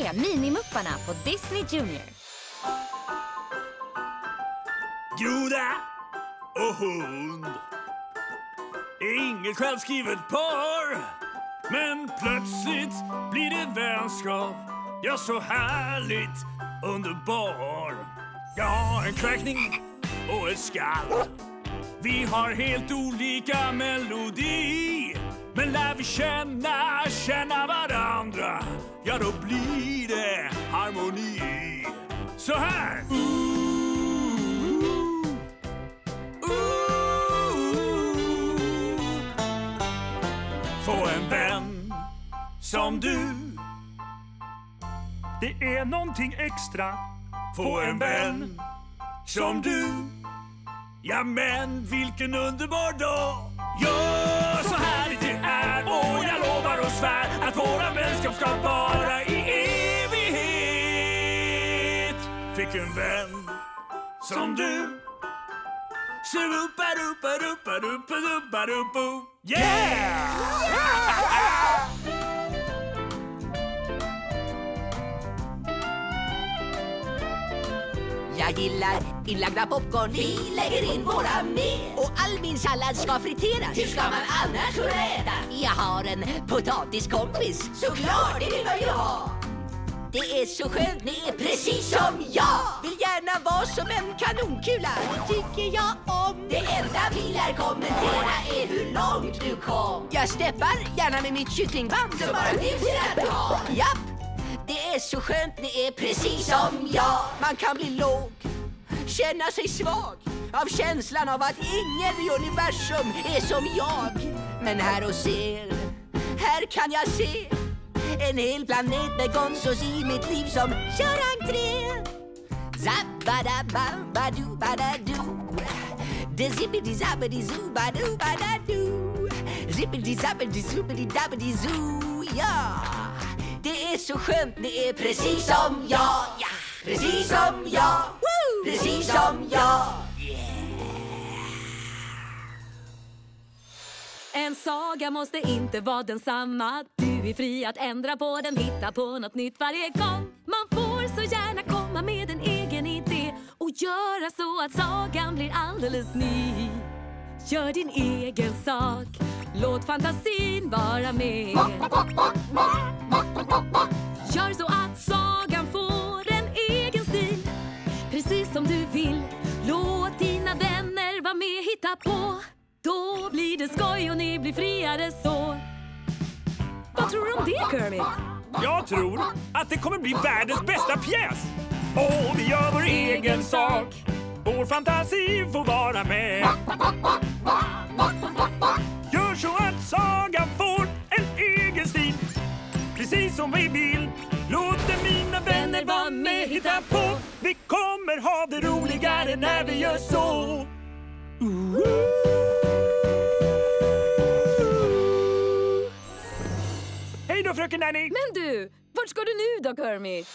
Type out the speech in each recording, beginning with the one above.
se Minimupparna på Disney Junior. Groda och hund. Inget självskrivet par, men plötsligt blir det vänskap. Ja, så härligt, underbar. Ja, en kräkning och ett skall. Vi har helt olika melodi, men lär vi känna varandra, ja då blir det harmoni. Så här. Få en vän som du. Det är någonting extra. Få en vän som du. Ja, men vilken underbar dag. Ja, så härligt det är. Och jag lovar och svär att våra vänskap ska vara i evighet. Fick en vän som du. Surupa-rupa-rupa-rupa-rupa-rupa-rupa. Yeah! Jag gillar inlagda popcorn. Vi lägger in våra med. Och all min sallad ska friteras. Hur ska man annars kunna äta? Jag har en potatiskompis. Såklart, det vill man ju ha. Det är så skönt, ni är precis som jag. Vill gärna vara som en kanonkula. Det tycker jag om. Det enda vi lär kommentera är hur långt du kom. Jag steppar gärna med mitt kycklingband. Så bara du ser att du har. Japp. Det är så skönt, ni är precis som jag. Man kan bli låg, känna sig svag av känslan av att ingen i universum är som jag. Men här hos er, här kan jag se en hel planet med gonzos i mitt liv som kör entré. Zabba-dabba-ba-do-ba-da-do. Zippity-zappity-zoo-ba-do-ba-da-do. Zippity-zappity-zoopity-dappity-zoo, ja. Det är så skönt, det är precis som jag. Ja, precis som jag. Woo! Precis som jag. En saga måste inte vara densamma. Du är fri att ändra på den, hitta på något nytt varje gång. Man får så gärna komma med en egen idé och göra så att sagan blir alldeles ny. Gör din egen sak, låt fantasin vara med. Gör så att sagan får en egen stil, precis som du vill. Låt dina vänner vara med, hitta på. Då blir det skoj och ni blir friare så. Vad tror du om det, Kermit? Jag tror att det kommer bli världens bästa pjäs. Och vi gör vår egen sak. Vår fantasi får vara med. Gör så att sagan får en egen stil, precis som vi vill. Låt mina vänner vara med, hitta på. Vi kommer ha det roligare när vi gör så. Hej då, fröken Nanny. Men du, vart ska du nu då, Kermit?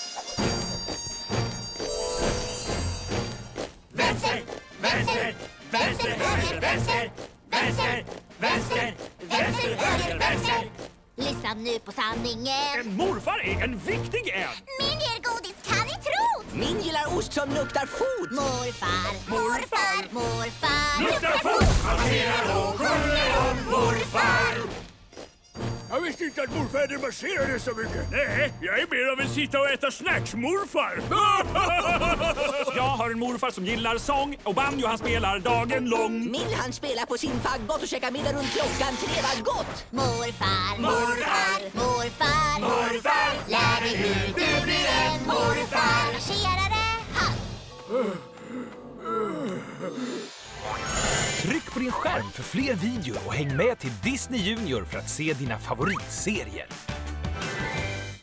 Vänster, vänster, vänster, höger, vänster. Vänster, vänster, vänster, höger, vänster. Lyssna nu på sanningen. En morfar är en viktig en. Min ger godis, kan ni tro? Min gillar ost som luktar fot. Morfar, morfar, morfar. Luktar fort, marscherar och sjunger om morfar. Jag visste inte att morfäder marserade så mycket. Nej, jag är mer av en sitta och äta snacks morfar. Jag har en morfar som gillar sång och banjo han spelar dagen lång. Min han spelar på sin fagott och käkar middag runt klockan 3 var gott. Morfar, Morfar, morfar, morfar. lär dig hur du blir en morfar. Marcherare, halt. Tryck på din skärm för fler videor och häng med till Disney Junior för att se dina favoritserier.